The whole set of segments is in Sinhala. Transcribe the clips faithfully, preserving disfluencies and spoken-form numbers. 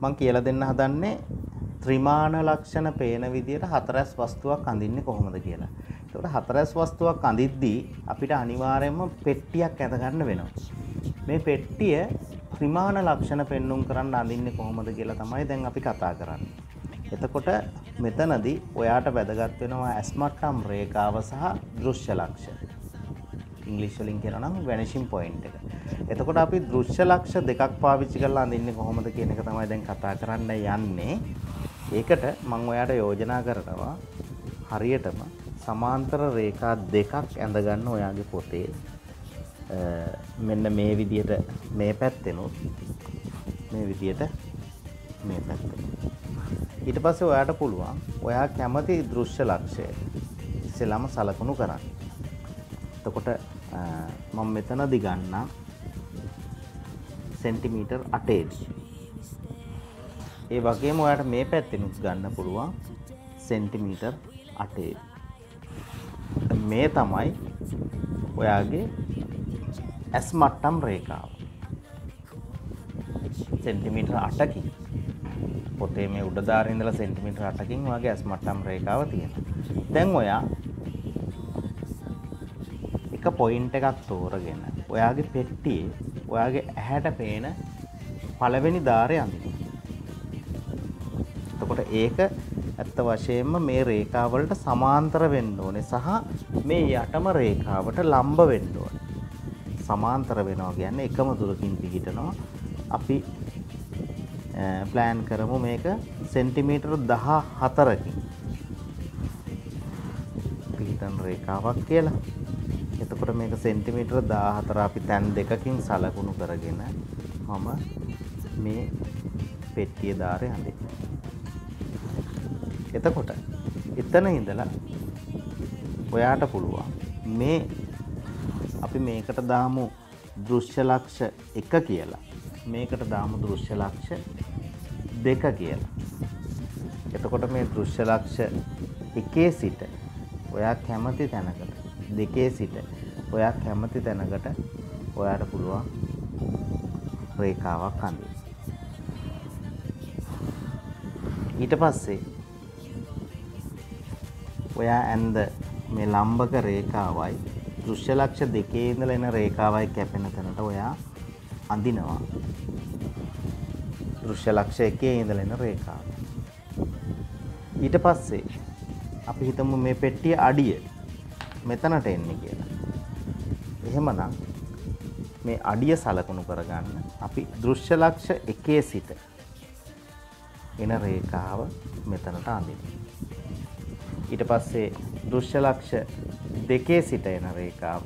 මම කියලා දෙන්න හදන්නේ ත්‍රිමාන ලක්ෂණ පේන විදියට හතරස් වස්තුවක් අඳින්නේ කොහොමද කියලා. ඒකට හතරස් වස්තුවක් අඳිද්දී අපිට අනිවාර්යයෙන්ම පෙට්ටියක් ඇඳ ගන්න වෙනවා. මේ පෙට්ටිය ත්‍රිමාන ලක්ෂණ පෙන්눔 කරන්න අඳින්නේ කොහොමද කියලා තමයි දැන් අපි කතා කරන්නේ. එතකොට මෙතනදී ඔයාට වැදගත් වෙනවා ඇස්මට්ටම් රේඛාව සහ දෘශ්‍ය ලක්ෂණ. ඉංග්‍රීසි වලින් කියනවා නම් vanishing point එක. එතකොට අපි දෘශ්‍ය ලක්ෂ දෙකක් පාවිච්චි කරලා අඳින්නේ කොහොමද කියන එක තමයි දැන් කතා කරන්න යන්නේ. ඒකට මම ඔයාට යෝජනා කරනවා හරියටම සමාන්තර රේඛා දෙකක් ඇඳ ගන්න ඔයාගේ පොතේ. මෙන්න මේ විදියට මේ පැත්තෙනොත් මේ විදියට මේ පැත්තෙනොත්. ඊට පස්සේ ඔයාට පුළුවන් ඔයා කැමති දෘශ්‍ය ලක්ෂය ඉස්සෙල්ලාම සලකුණු කරන්න. එතකොට මම මෙතනදී ගන්නම් සෙන්ටිමීටර් අටේදී. ඒ වගේම ඔයාට මේ පැත්තෙනුත් ගන්න පුළුවන් සෙන්ටිමීටර් අටේදී. මේ තමයි ඔයාගේ ඇස් මට්ටම් රේඛාව. සෙන්ටිමීටර් අටකින් පොතේ මේ උඩ දාරේ ඉඳලා සෙන්ටිමීටර් අටකින් ඔයාගේ ඇස් මට්ටම් රේඛාව තියෙනවා. දැන් ඔයා එක පොයින්ට් එකක් තෝරගෙන ඔයාගේ පෙට්ටියේ ඔයාගේ ඇහැට පේන පළවෙනි දාරේ අඳින්න. එතකොට ඒක ඇත්ත වශයෙන්ම මේ රේඛාව වලට සමාන්තර වෙන්න ඕනේ සහ මේ යටම රේඛාවට ලම්බ වෙන්න ඕනේ. සමාන්තර වෙනවා කියන්නේ එකම දුරකින් පිහිටනවා. අපි ප්ලෑන් කරමු මේක සෙන්ටිමීටර් දහහතරකින් පිහිටන රේඛාවක් කියලා. එතකොට මේක සෙන්ටිමීටර් දහහතර අපි තැන් දෙකකින් සලකුණු කරගෙන මම මේ පෙට්ටිය දාරේ අඳිනවා. එතකොට එතන ඉඳලා ඔයාට පුළුවන් මේ අපි මේකට දාමු දෘශ්‍ය ලක්ෂ එක කියලා. මේකට දාමු දෘශ්‍ය ලක්ෂ දෙක කියලා. එතකොට මේ දෘශ්‍ය ලක්ෂ එකේ සිට ඔයා කැමති තැනකට දෙකේ සිට ඔයා කැමති තැනකට ඔයාට පුළුවන් රේඛාවක් අඳින්න. ඊට පස්සේ ඔයා ඇඳ මේ ලම්බක රේඛාවයි දෘශ්‍ය ලක්ෂ දෙකේ ඉඳලා එන රේඛාවයි කැපෙන තැනට ඔයා අඳිනවා දෘශ්‍ය ලක්ෂ එකේ ඉඳලා එන රේඛාව. ඊට පස්සේ අපි හිතමු මේ පෙට්ටිය අඩිය මෙතනට එන්නේ කියලා. එහෙමනම් මේ අඩිය සලකුණු කරගන්න අපි දෘශ්‍ය ලක්ෂ එකේ සිට එන රේඛාව මෙතනට අඳිනවා. ඊට පස්සේ දෘශ්‍ය ලක්ෂ දෙකේ සිට එන රේඛාව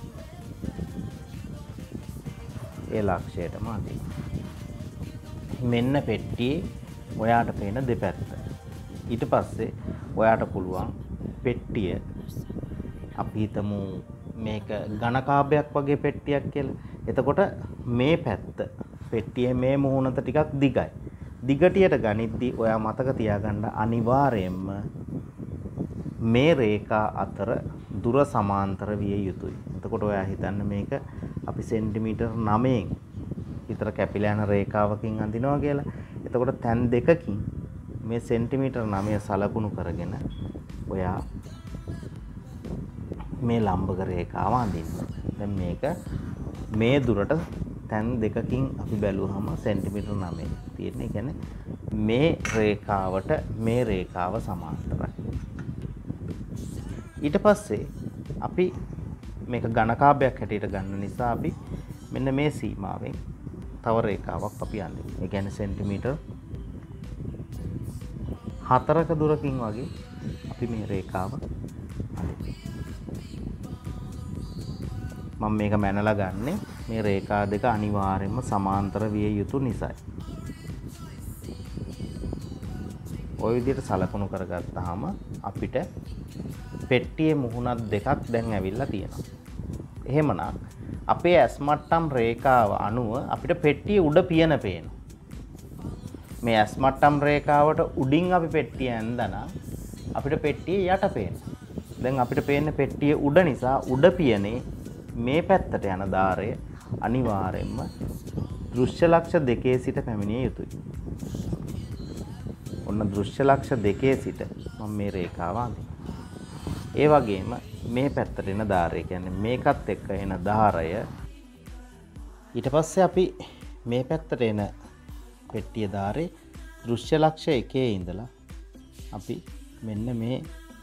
ඒ ලක්ෂයටම අඳිනවා. මෙන්න පෙට්ටියේ ඔයාට පේන දෙපැත්ත. ඊට පස්සේ ඔයාට පුළුවන් පෙට්ටිය අපි හිතමු මේක ඝනකාභයක් වගේ පෙට්ටියක් කියලා. එතකොට මේ පැත්ත පෙට්ටියේ මේ මුහුණත ටිකක් දිගයි. දිගටියට ගනිද්දී ඔයා මතක තියාගන්න අනිවාර්යයෙන්ම මේ රේඛා අතර දුර සමාන්තර විය යුතුයි. එතකොට ඔයා හිතන්න මේක අපි සෙන්ටිමීටර් නවයෙන් විතර කැපිලා යන රේඛාවකින් අඳිනවා කියලා. එතකොට තැන් දෙකකින් මේ සෙන්ටිමීටර් නවය සලකුණු කරගෙන ඔයා මේ ලම්බක රේඛාව අඳින්න. දැන් මේක මේ දුරට තැන් දෙකකින් අපි බැලුවහම සෙන්ටිමීටර් නවය තියෙන්නේ. ඒ කියන්නේ මේ රේඛාවට මේ රේඛාව සමාන්තරයි. ඊට පස්සේ අපි මේක ඝනකාභයක් හැටියට ගන්න නිසා අපි මෙන්න මේ සීමාවෙන් තව රේඛාවක් අපි අඳිනවා. ඒ කියන්නේ සෙන්ටිමීටර් හතරක දුරකින් වගේ අපි මේ රේඛාව අඳිනවා. මම මේක මැනලා ගන්නෙ මේ රේඛා දෙක අනිවාර්යයෙන්ම සමාන්තර විය යුතු නිසායි. ওই විදිහට සලකුණු කරගත්තාම අපිට පෙට්ටියේ මුහුණක් දෙකක් දැන් ඇවිල්ලා තියෙනවා. එහෙමනම් අපේ ඇස් මට්ටම් රේඛාව අනුව අපිට පෙට්ටියේ උඩ පියන පේනවා. මේ ඇස් මට්ටම් රේඛාවට උඩින් අපි පෙට්ටිය ඇඳනනම් අපිට පෙට්ටියේ යට පේනවා. දැන් අපිට පේන්නේ පෙට්ටියේ උඩ නිසා උඩ පියනේ මේ පැත්තට යන ධාරය අනිවාර්යයෙන්ම දෘශ්‍ය ලක්ෂ දෙකේ සිට පැමිණිය යුතුයි. ඔන්න දෘශ්‍ය ලක්ෂ දෙකේ සිට මම මේ රේඛාව අඳිනවා. ඒ වගේම මේ පැත්තට එන ධාරය කියන්නේ මේකත් එක්ක එන ධාරය ඊට පස්සේ අපි මේ පැත්තට එන පෙට්ටිය ධාරේ දෘශ්‍ය ලක්ෂ එකේ ඉඳලා අපි මෙන්න මේ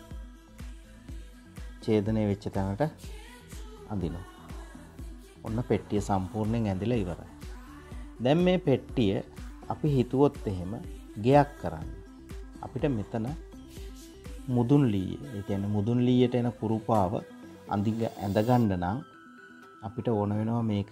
ඡේදනය වෙච්ච තැනට අඳිනවා. ඔන්න පෙට්ටිය සම්පූර්ණයෙන් ඇඳිලා ඉවරයි. දැන් මේ පෙට්ටිය අපි හිතුවොත් එහෙම ගෙයක් කරන්න. අපිට මෙතන මුදුන් ලීය, ඒ කියන්නේ මුදුන් ලීයට එන කුරුපාව අඳිග ඇඳ ගන්න නම් අපිට ඕන වෙනවා මේක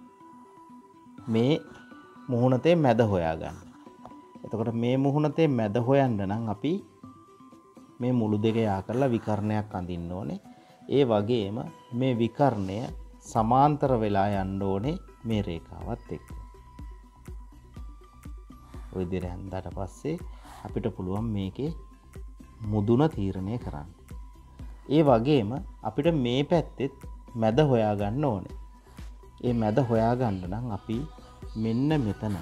මේ මුහුණතේ මැද හොයාගන්න. එතකොට මේ මුහුණතේ මැද හොයන්න නම් අපි මේ මුළු දෙක යා කරලා විකර්ණයක් අඳින්න ඕනේ. ඒ වගේම මේ විකර්ණය සමාන්තර වෙලා යන්න ඕනේ මේ රේඛාවත් එක්ක. ඔය විදිහට හඳාට පස්සේ අපිට පුළුවන් මේකේ මුදුන තීරණය කරන්න. ඒ වගේම අපිට මේ පැත්තෙත් මැද හොයාගන්න ඕනේ. ඒ මැද හොයාගන්න නම් අපි මෙන්න මෙතන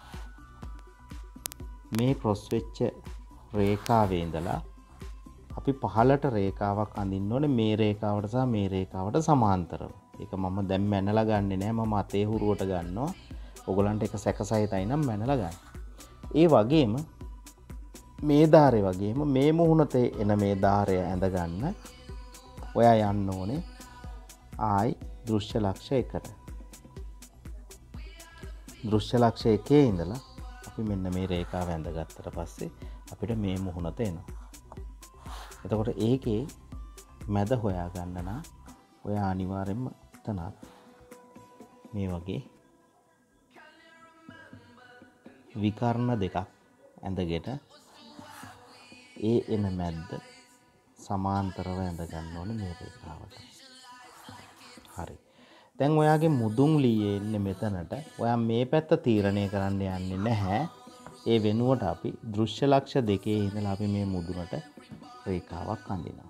මේ ක්‍රොස් වෙච්ච රේඛාවේ ඉඳලා අපි පහළට රේඛාවක් අඳින්න ඕනේ මේ රේඛාවට සහ මේ රේඛාවට සමාන්තරව. ඒක මම දැන් මැනලා ගන්නෙ නෑ, මම අතේ හුරුවට ගන්නවා. ඔයගලන්ට ඒක සැකසහිතයි නම් මැනලා ගන්න. ඒ වගේම මේ ධාරේ වගේම මේ මුහුණතේ එන මේ ධාරය ඇඳ ගන්න ඔයා යන්න ඕනේ ආයි දෘශ්‍ය ලක්ෂ එකට. දෘශ්‍ය ලක්ෂ එකේ ඉඳලා අපි මෙන්න මේ රේඛාව ඇඳගත්තට පස්සේ අපිට මේ මුහුණත එනවා. එතකොට ඒකේ මැද හොයා ගන්න නම් ඔයා අනිවාර්යෙන්ම තනත් මේ වගේ විකර්ණ දෙකක් ඇඳගෙන ඒ එන මැද්ද සමාන්තරව ඇඳ ගන්න ඕනේ මේ රේඛාවට. හරි. දැන් ඔයාගේ මුදුන් ලීයේ ඉන්නේ මෙතනට. ඔයා මේ පැත්ත තීරණය කරන්න යන්නේ නැහැ. ඒ වෙනුවට අපි දෘශ්‍ය ලක්ෂ දෙකේ ඉඳලා අපි මේ මුදුනට රේඛාවක් අඳිනවා.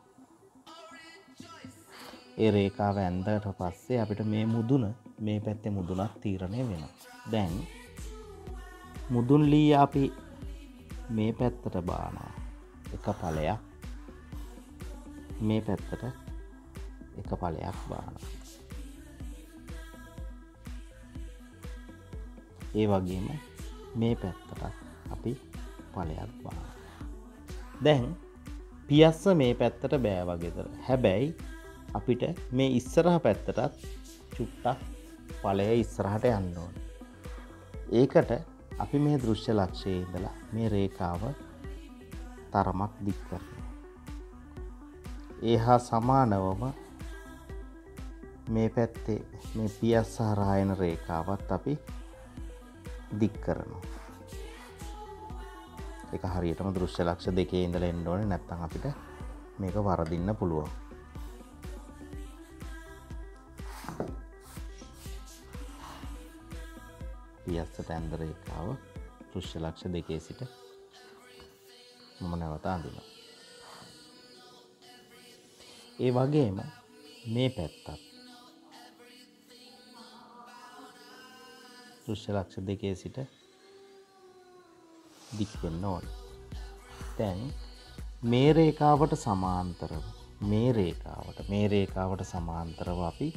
ඒ රේඛාව ඇඳලා පස්සේ අපිට මේ මුදුන මේ පැත්තේ මුදුනක් තීරණය වෙනවා. දැන් මුදුන් ලීය අපි මේ පැත්තට බානවා එක ඵලයක්, මේ පැත්තට එක ඵලයක් බානවා. ඒ වගේම මේ පැත්තට අපි ඵලයක් බානවා. දැන් පියස්ස මේ පැත්තට බෑ වගේද. හැබැයි අපිට මේ ඉස්සරහ පැත්තටත් චුට්ටක් ඵලය ඉස්සරහට යන්න ඕනේ. ඒකට අපි මේ දෘශ්‍ය ලක්ෂයේ ඉඳලා මේ රේඛාව තරමක් දික් කරනවා. ඒ හා සමානවම මේ පැත්තේ මේ පියස්ස හරහා එන රේඛාවත් අපි දික් කරනවා. ඒක හරියටම දෘශ්‍ය ලක්ෂ දෙකේ ඉඳලා එන්න ඕනේ, නැත්නම් අපිට මේක වරදින්න පුළුවන්. පියස්සට ඇඳ රේඛාව දෘශ්‍ය ලක්ෂ දෙකේ සිට මම නැවත අඳිනවා. ඒ වගේම මේ පැත්තත් දෘශ්‍ය ලක්ෂ දෙකේ සිට දික් වෙන්න ඕනේ. දැන් මේ රේඛාවට සමාන්තරව මේ රේඛාවට මේ රේඛාවට සමාන්තරව අපි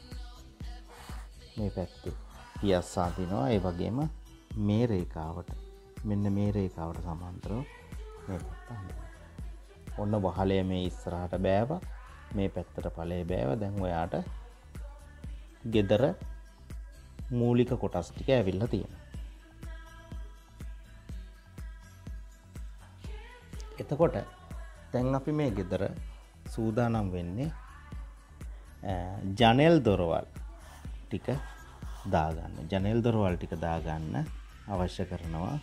මේ පැත්තේ පියස්ස අඳිනවා. ඒ වගේම මේ රේඛාවට මෙන්න මේ රේඛාවට සමාන්තරව මේ පැත්ත අඳිනවා. ඔන්න වහලය මේ ඉස්සරහට බෑවා, මේ පැත්තට ඵලය බෑවා. දැන් ඔයාට gedara මූලික කොටස් ටික ඇවිල්ලා තියෙනවා. එතකොට දැන් අපි මේ gedara සූදානම් වෙන්නේ ජනෙල් දොරවල් ටික දාගන්න. ජනෙල් දොරවල් ටික දාගන්න අවශ්‍ය කරනවා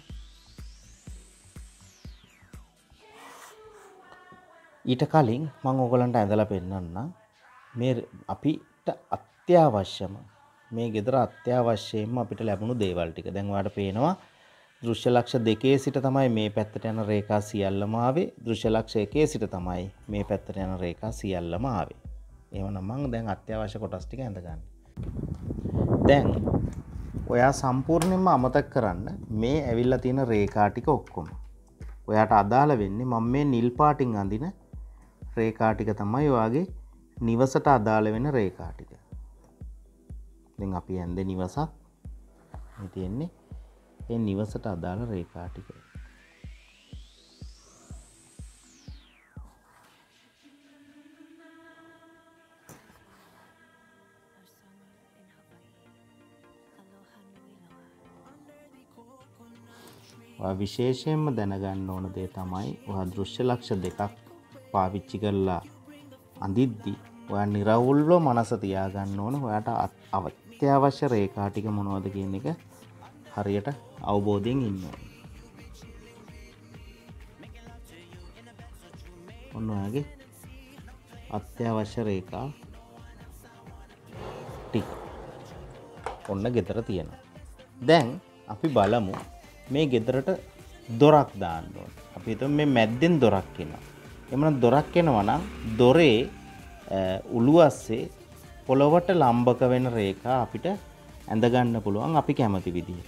ඊට කලින් මම ඕගලන්ට ඇඳලා පෙන්නන්නම් මේ අපිට අත්‍යවශ්‍යම මේ gedara අත්‍යවශ්‍යයෙන්ම අපිට ලැබුණු දේවල් ටික. දැන් ඔයාලට පේනවා දෘශ්‍ය ලක්ෂ දෙකේ සිට තමයි මේ පැත්තට යන රේඛා සියල්ලම ආවේ. දෘශ්‍ය ලක්ෂ එකේ සිට තමයි මේ පැත්තට යන රේඛා සියල්ලම ආවේ. එහෙමනම් මම දැන් අත්‍යවශ්‍ය කොටස් ටික ඇඳගන්න. දැන් ඔයා සම්පූර්ණයෙන්ම අමතක කරන්න මේ ඇවිල්ලා තියෙන රේඛා ටික ඔක්කොම. ඔයාට අදාළ වෙන්නේ මම මේ නිල් පාටින් අඳින රේඛා ටික තමයි ඔයාගේ නිවසට අදාළ වෙන රේඛා ටික. දැන් අපි ඇඳේ නිවසක් මේ තියෙන්නේ ඒ නිවසට අදාළ රේඛා ටික. ඔයා විශේෂයෙන්ම දැනගන්න ඕන දේ තමයි ඔයා දෘශ්‍ය ලක්ෂ දෙකක් පාවිච්චි කරලා අඳිද්දි ඔයා නිරවුල්ව මනස තියාගන්න ඕන ඔයාට අත්‍යවශ්‍ය රේඛා ටික මොනවද කියන එක හරියට අවබෝධයෙන් ඉන්න ඕන. ඔන්න ඔයාගේ අත්‍යවශ්‍ය රේඛා ටික ඔන්න ගෙදර තියෙනවා. දැන් අපි බලමු මේ ගෙදරට දොරක් දාන්න ඕන. අපි හිතමු මේ මැද්දෙන් දොරක් එනවා. එමනම් දොරක් එනවා නම් දොරේ උළුවස්සේ පොළොවට ලම්බක වෙන රේඛා අපිට ඇඳ ගන්න පුළුවන් අපි කැමති විදිහට.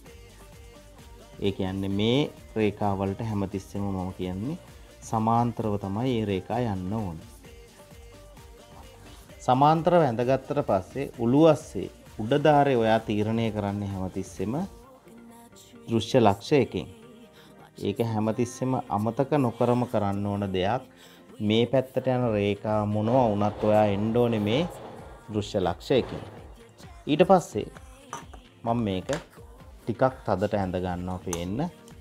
ඒ කියන්නේ මේ රේඛා වලට හැමතිස්සෙම මම කියන්නේ සමාන්තරව තමයි මේ රේඛා යන්න ඕනේ. සමාන්තරව ඇඳගත්තට පස්සේ උළුවස්සේ උඩ ධාරේ ඔයා තීරණය කරන්නේ හැමතිස්සෙම දෘශ්‍ය ලක්ෂ එකෙන්. ඒක හැමතිස්සෙම අමතක නොකරම කරන්න ඕන දෙයක්. මේ පැත්තට යන රේඛා මොනවා වුණත් ඔයා එන්න ඕනේ මේ දෘශ්‍ය ලක්ෂ එකෙන්. ඊට පස්සේ මම මේක ටිකක් තදට ඇඳ ගන්නවා පේන්න.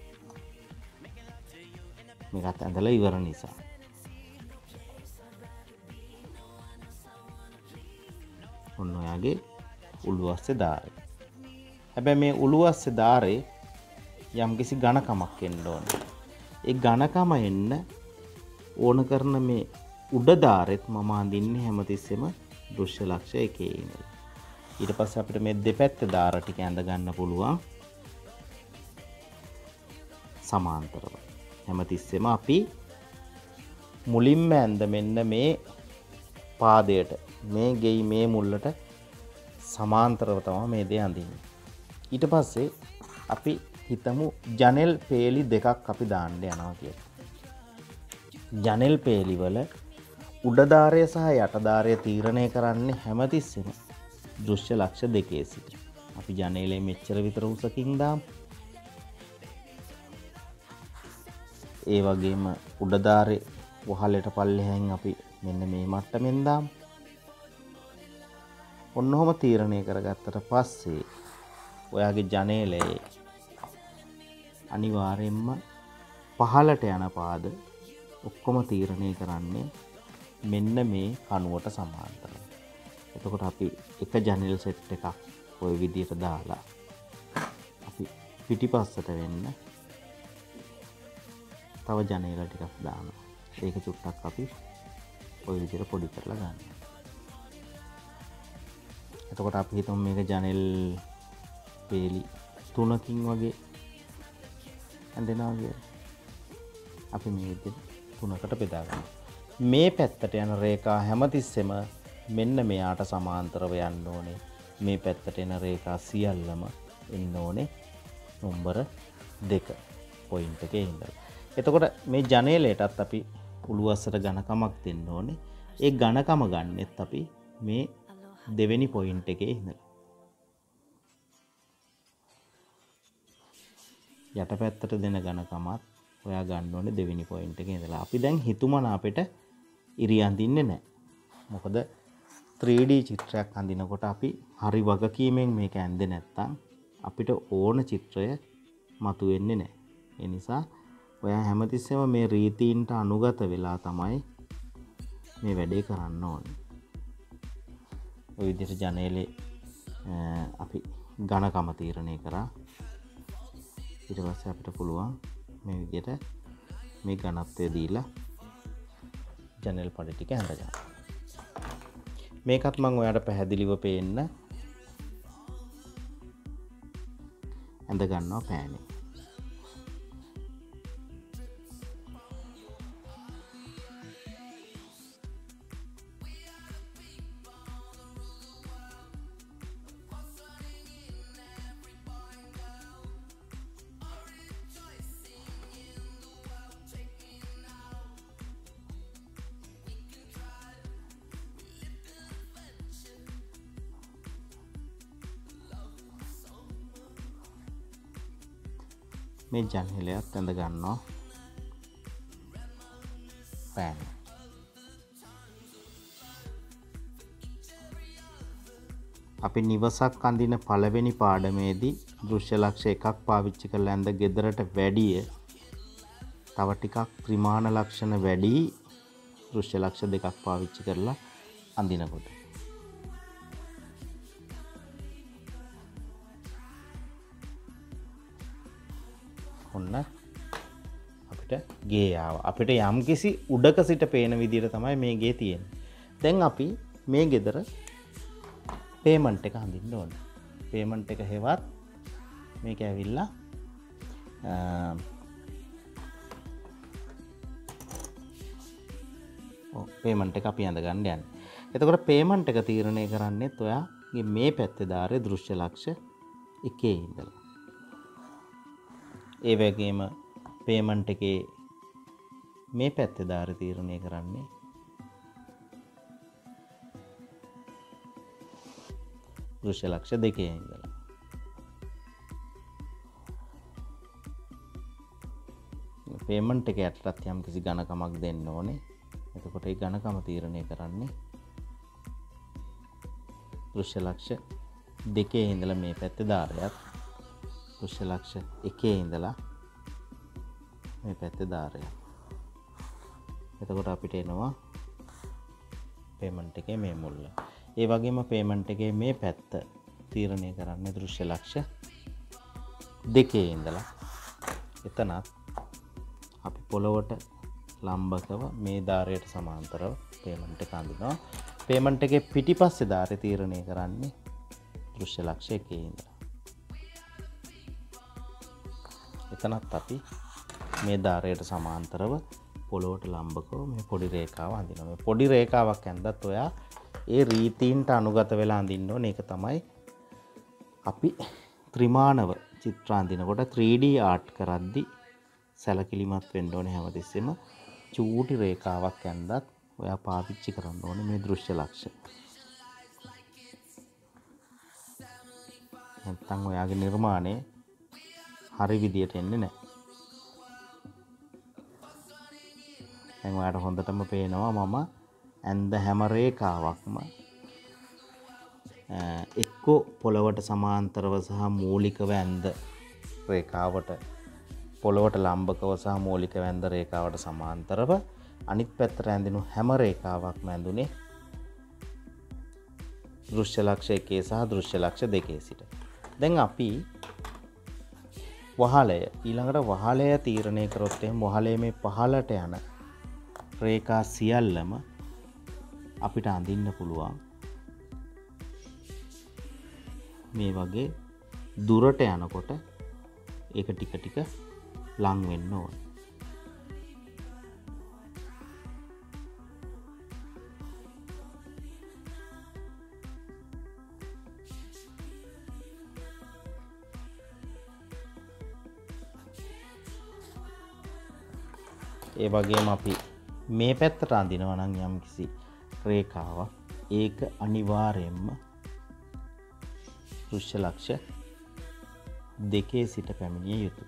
මේකත් ඇඳලා ඉවර නිසා. ඔන්න ඔයාගේ උළුවස්සේ ධාරය. හැබැයි මේ උළුවස්සේ ධාරේ යම්කිසි ඝනකමක් එන්න ඕනේ. ඒ ඝනකම එන්න ඕන කරන මේ උඩ ධාරෙත් මම අඳින්නේ හැමතිස්සෙම දෘශ්‍ය ලක්ෂ එකේ ඉඳලා. ඊට පස්සේ අපිට මේ දෙපැත්තේ ධාර ටික ඇඳ ගන්න පුළුවන් සමාන්තරව. හැමතිස්සෙම අපි මුලින්ම ඇඳ මෙන්න මේ පාදයට මේ ගෙයි මේ මුල්ලට සමාන්තරව තමයි මේ දේ අඳින්නේ. ඊට පස්සේ අපි හිතමු ජනෙල් පේලි දෙකක් අපි දාන්න යනවා කියලා. ජනෙල් පේලි වල උඩ ධාරය සහ යට ධාරය තීරණය කරන්නේ හැමතිස්සෙම දෘශ්‍ය ලක්ෂ දෙකේ සිට. අපි ජනේලේ මෙච්චර විතර උසකින් දාමු. ඒ වගේම උඩ ධාරේ වහලට පල්ලෙහෙන් අපි මෙන්න මේ මට්ටමින් දාමු. ඔන්නෝම තීරණය කරගත්තට පස්සේ ඔයාගේ ජනේලයේ අනිවාර්යෙන්ම පහළට යන පාද ඔක්කොම තීරණය කරන්නේ මෙන්න මේ කණුවට සමාන්තරව. එතකොට අපි එක ජනෙල් සෙට් එකක් ওই විදිහට දාලා අපි පිටිපස්සට වෙන්න තව ජනේල ටිකක් දානවා. ඒක චුට්ටක් අපි ওই විදිහට පොඩි කරලා ගන්නවා. එතකොට අපි හිතමු මේක ජනෙල් පේලි තුනකින් වගේ ඇඳෙනවා කියලා. අපි මේ විදිහට තුනකට බෙදා ගන්නවා. මේ පැත්තට යන රේඛා හැමතිස්සෙම මෙන්න මෙයාට සමාන්තරව යන්න ඕනේ. මේ පැත්තට එන රේඛා සියල්ලම එන්න ඕනේ නම්බර දෙක පොයින්ට් එකේ ඉඳලා. එතකොට මේ ජනේලයටත් අපි උළුවස්සට ඝනකමක් දෙන්න ඕනේ. ඒ ඝනකම ගන්නෙත් අපි මේ දෙවෙනි පොයින්ට් එකේ ඉඳලා. යට පැත්තට දෙන ඝනකමත් ඔයා ගන්න ඕනේ දෙවෙනි පොයින්ට් එකේ ඉඳලා. අපි දැන් හිතුමන අපිට ඉරි අඳින්නේ නැහැ. මොකද three D චිත්‍රයක් අඳිනකොට අපි හරි වගකීමෙන් මේක ඇඳේ නැත්තම් අපිට ඕන චිත්‍රය මතුවෙන්නේ නැහැ. ඒ නිසා ඔයා හැමතිස්සෙම මේ රීතීන්ට අනුගත වෙලා තමයි මේ වැඩේ කරන්න ඕනේ. ඔය විදිහට ජනේලේ අපි ඝනකම තීරණය කරා. ඊට පස්සේ අපිට පුළුවන් මේ විදිහට මේ ඝනත්වය දීලා ජනෙල් පඩි ටික ඇඳ ගන්න. මේකත් මම ඔයාලට පැහැදිලිව පේන්න ඇඳ ගන්නවා පෑනේ. මේ ජනේලයත් ඇඳ ගන්නවා පෑන්. අපි නිවසක් අඳින පළවෙනි පාඩමේදී දෘශ්‍ය ලක්ෂ එකක් පාවිච්චි කරලා ඇඳ ගෙදරට වැඩිය තව ටිකක් ත්‍රිමාණ ලක්ෂණ වැඩි දෘශ්‍ය ලක්ෂ දෙකක් පාවිච්චි කරලා අඳිනකොට. ඔන්න අපිට ගේ ආවා. අපිට යම්කිසි උඩක සිට පේන විදිහට තමයි මේ ගේ තියෙන්නේ. දැන් අපි මේ ගෙදර පේමන්ට් එක අඳින්න ඕනේ. පේමන්ට් එක හෙවත් මේක ඇවිල්ලා ඔව් පේමන්ට් එක අපි අඳ ගන්න යන්නේ. එතකොට පේමන්ට් එක තීරණය කරන්නේත් ඔයාගේ මේ පැත්තේ දාරේ දෘශ්‍ය ලක්ෂ එකේ ඉඳලා. ඒ වගේම පේමන්ට් එකේ මේ පැත්තේ දාරේ තීරණය කරන්නේ දෘශ්‍ය ලක්ෂ දෙකේ ඉඳලා. පේමන්ට් එක යටටත් යම් කිසි ඝනකමක් දෙන්න ඕනේ. එතකොට ඒ ඝනකම තීරණය කරන්නේ දෘශ්‍ය ලක්ෂ දෙකේ ඉඳලා මේ පැත්තේ දාරයත් දෘශ්‍ය ලක්ෂ එකේ ඉඳලා මේ පැත්තේ දාරය. එතකොට අපිට එනවා පේමන්ට් එකේ මේ මුල්ල. ඒ වගේම පේමන්ට් එකේ මේ පැත්ත තීරණය කරන්නේ දෘශ්‍ය ලක්ෂ දෙකේ ඉඳලා. එතනත් අපි පොළොවට ලම්බකව මේ දාරයට සමාන්තරව පේමන්ට් එක අඳිනවා. පේමන්ට් එකේ පිටිපස්සේ දාරේ තීරණය කරන්නේ දෘශ්‍ය ලක්ෂ එකේ ඉඳලා. එතනත් අපි මේ දාරයට සමාන්තරව පොළොවට ලම්බකව මේ පොඩි රේඛාව අඳිනවා. මේ පොඩි රේඛාවක් ඇඳද්දත් ඔයා ඒ රීතීන්ට අනුගත වෙලා අඳින්න ඕනේ. ඒක තමයි අපි ත්‍රිමාණව චිත්‍ර අඳිනකොට three D ආර්ට් කරද්දී සැලකිලිමත් වෙන්න ඕනේ. හැමතිස්සෙම චූටි රේඛාවක් ඇඳද්දත් ඔයා පාවිච්චි කරන්න ඕනේ මේ දෘශ්‍ය ලක්ෂ. නැත්නම් ඔයාගේ නිර්මාණය හරි විදියට එන්නේ නැහැ. දැන් ඔයාලට හොඳටම පේනවා මම ඇඳ හැම රේඛාවක්ම එක්කෝ පොළවට සමාන්තරව සහ මූලිකව ඇඳ රේඛාවට පොළවට ලම්බකව සහ මූලිකව ඇඳ රේඛාවට සමාන්තරව අනිත් පැත්තට ඇඳිනු හැම රේඛාවක්ම ඇඳුනේ දෘශ්‍ය ලක්ෂ එකේ සහ දෘශ්‍ය ලක්ෂ දෙකේ සිට. දැන් අපි වහලය ඊළඟට වහලය තීරණය කරොත් එහෙනම් වහලයේ මේ පහළට යන රේඛා සියල්ලම අපිට අඳින්න පුළුවන් මේ වගේ දුරට යනකොට ඒක ටික ටික ලං වෙන්න ඕන. ඒ වගේම අපි මේ පැත්තට අඳිනවා නම් යම් කිසි රේඛාවක් ඒක අනිවාර්යයෙන්ම දෘශ්‍ය ලක්ෂ දෙකේ සිට පැමිණිය යුතුයි.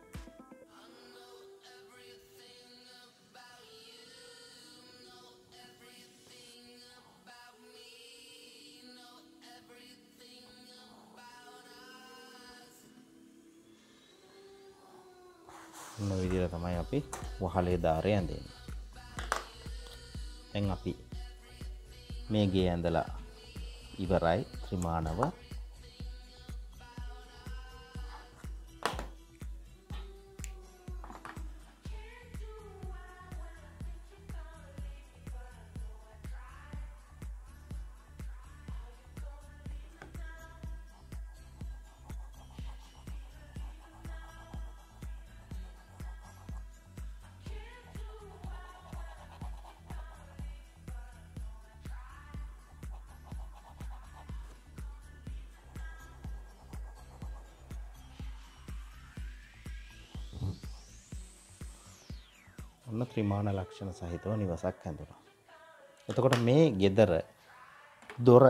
මේ විදිහට තමයි අපි වහලේ දාරේ ඇඳෙන්නේ. දැන් අපි මේ ගේ ඇඳලා ඉවරයි ත්‍රිමාණව. ඔන්න ත්‍රිමාණ ලක්ෂණ සහිතව නිවසක් හැඳුනා. එතකොට මේ ගෙදර දොර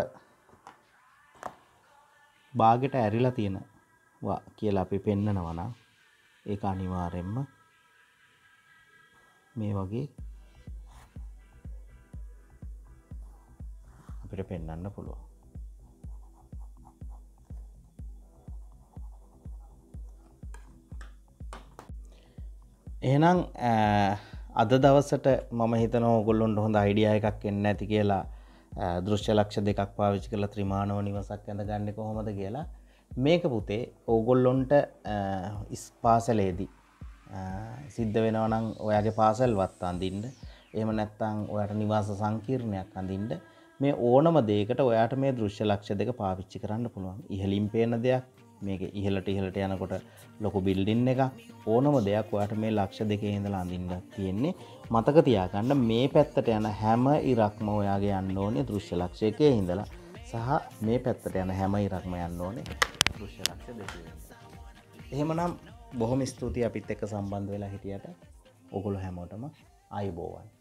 බාගෙට ඇරිලා තියෙනවා කියලා අපි පෙන්නනවා නම් ඒක අනිවාර්යෙන්ම මේ වගේ අපිට පෙන්වන්න පුළුවන්. එහෙනම් අද දවසට මම හිතනවා ඔයගොල්ලොන්ට හොඳ අයිඩියා එකක් එන්න ඇති කියලා දෘශ්‍ය ලක්ෂ දෙකක් පාවිච්චි කරලා ත්‍රිමානව නිවසක් ඇඳගන්නේ කොහොමද කියලා. මේක පුතේ ඕගොල්ලොන්ට පාසලේදී සිද්ධ වෙනවා නම් ඔයාගේ පාසල්වත් අඳින්න. එහෙම නැත්නම් ඔයාට නිවාස සංකීර්ණයක් අඳින්න මේ ඕනම දෙයකට ඔයාට මේ දෘශ්‍ය ලක්ෂ දෙක පාවිච්චි කරන්න පුළුවන්. ඉහළින් පේන දෙයක් මේක ඉහළට ඉහළට යනකොට ලොකු බිල්ඩින් එකක් ඕනම දෙයක් ඔයාට මේ ලක්ෂ දෙකේ ඉඳලා අඳින්න තියෙන්නේ. මතක තියාගන්න මේ පැත්තට යන හැම ඉරක්ම ඔයාගේ යන්න ඕනේ දෘශ්‍ය ලක්ෂ එකේ ඉඳලා සහ මේ පැත්තට යන හැම ඉරක්ම යන්න ඕනේ දෘශ්‍ය ලක්ෂ දෙකේ ඉඳලා. එහෙමනම් බොහොම ස්තුතියි අපිත් එක්ක සම්බන්ධ වෙලා හිටියට. ඔගොල්ලෝ හැමෝටම ආයුබෝවන්.